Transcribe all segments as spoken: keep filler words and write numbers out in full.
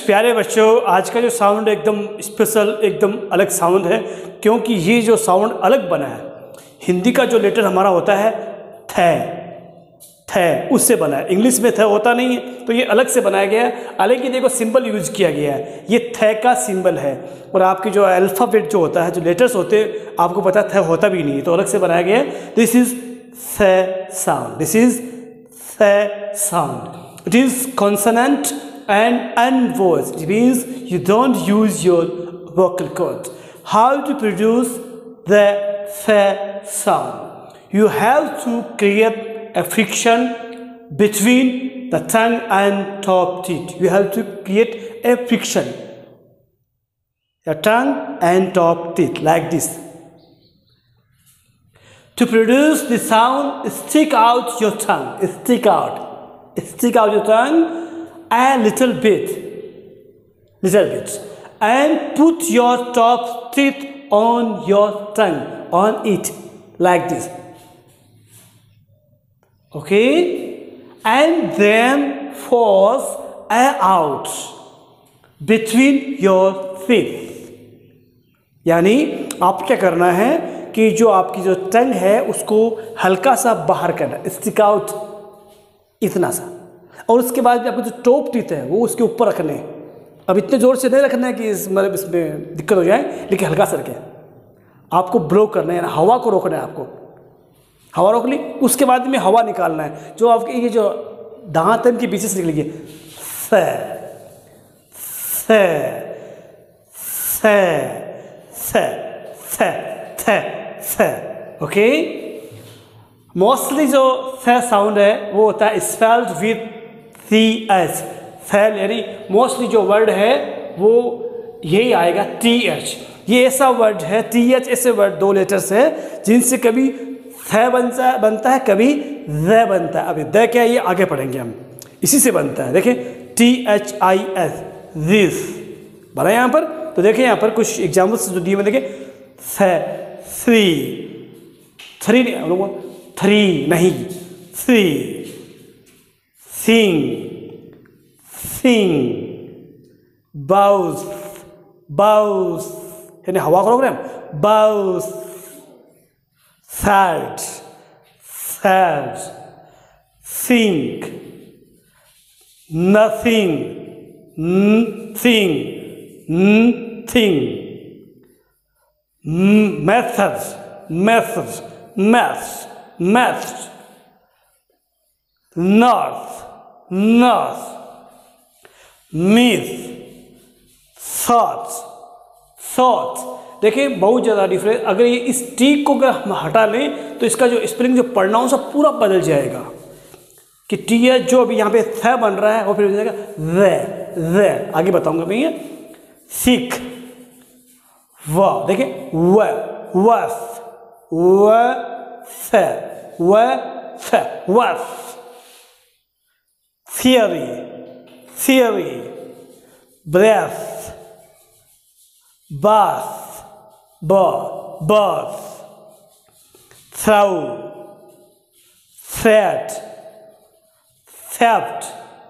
प्यारे बच्चों, आज का जो साउंड एकदम स्पेशल, एकदम अलग साउंड है, क्योंकि ये जो साउंड अलग बना है, हिंदी का जो लेटर हमारा होता है थ, थ उससे बना है। इंग्लिश में थ होता नहीं है, तो ये अलग से बनाया गया है। अलग ही देखो सिंबल यूज किया गया है, ये थ का सिंबल है। और आपकी जो अल्फ़ाबेट जो होता है, जो लेटर्स होते हैं, आपको पता है थ होता भी नहीं है, तो अलग से बनाया गया है। This is th sound, this is th sound. It is consonant and n voice. It means you don't use your vocal cords. How to produce the th sound? You have to create a friction between the tongue and top teeth. You have to create a friction, the tongue and top teeth, like this. To produce the sound, stick out your tongue. Stick out. Stick out your tongue a little bit. Little bit. And put your top teeth on your tongue. On it. Like this. Okay? And then force air out between your teeth. यानी आप क्या करना है कि जो आपकी जो टंग है उसको हल्का सा बाहर करना, स्टिक आउट इतना सा। और उसके बाद भी आपको जो टॉप टीथ है वो उसके ऊपर रखने हैं। अब इतने ज़ोर से नहीं रखना है कि इस मतलब इसमें दिक्कत हो जाए, लेकिन हल्का सा रखें। आपको ब्लो करना है, हवा को रोकना है। आपको हवा रोक ली, उसके बाद में हवा निकालना है। जो आपके ये जो दांत है इनके पीछे से निकलेगी, स स स स स थ। ओके, मोस्टली जो थ साउंड है वो होता है स्पेल्ड विथ सी एच। फैल यानी मोस्टली जो वर्ड है वो यही आएगा, टी एच। ये ऐसा वर्ड है, टी एच ऐसे वर्ड दो लेटर्स है जिनसे कभी थ बनता बनता है, कभी ज बनता है। अभी द क्या है ये आगे पढ़ेंगे हम, इसी से बनता है। देखिए T H I S, this बना यहाँ पर। तो देखिए यहाँ पर कुछ एग्जाम्पल्स जो दिए मैं, देखिए थ थ्री, थ्री नहीं हम लोग थ्री नहीं, थ्री, सिंग, सिंग, बाउस, बाउस यानी हवा को रोक रहे हैं, बाउस, sad, sad, sink, nothing, nothing, nothing, methods, methods, maths, maths, north, north, myth, thoughts, thoughts। देखिए बहुत ज़्यादा डिफरेंस। अगर ये इस टी को अगर हम हटा लें तो इसका जो स्पेलिंग जो पढ़ना हो सब पूरा बदल जाएगा। कि टी है जो अभी यहाँ पे थ बन रहा है वो फिर हो जाएगा ज, ज। आगे बताऊंगा भैया। सिख, वाह, देखिए व, वफ, व फ, व फ, वफ। थियरी, थियरी, ब्रेथ, बाथ, ब, बर्थ, थ्राउ, थ्रेट, थेफ्ट।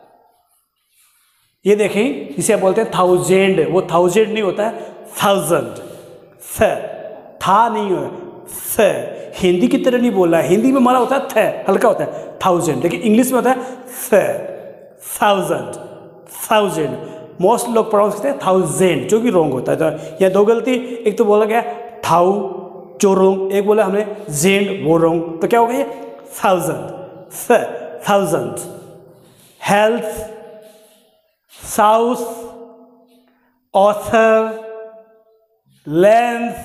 ये देखें जिसे आप बोलते हैं थाउजेंड, वो थाउजेंड नहीं होता है, थाउजेंड। थ था नहीं हो, थ हिंदी की तरह नहीं बोलना है। हिंदी में हमारा होता है थ, हल्का होता है थाउजेंड, लेकिन इंग्लिश में होता है थ, थाउजेंड, थाउजेंड। मोस्ट लोग प्रोनाउंस करते हैं थाउजेंड, जो कि रॉन्ग होता है। तो यहाँ दो गलती, एक तो बोला गया थाउ जो रॉन्ग, एक बोला हमने जेंड वो रॉन्ग। तो क्या हो गया ये thousand, th thousand. Health, south, author, length,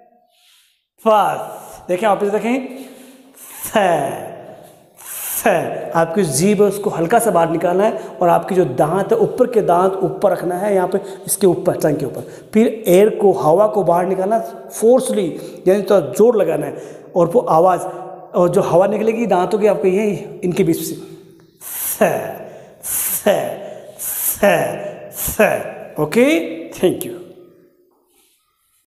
fast. देखें आप इसे देखें, थ, थ। आपकी जीभ है उसको हल्का सा बाहर निकालना है, और आपकी जो दांत है ऊपर के दांत ऊपर रखना है, यहाँ पे इसके ऊपर, टंग के ऊपर। फिर एयर को, हवा को बाहर निकालना फोर्सली, यानी तो जोर लगाना है, और वो आवाज़, और जो हवा निकलेगी दांतों की आपके ये इनके बीच से, थ, th, th, th. Okay, thank you.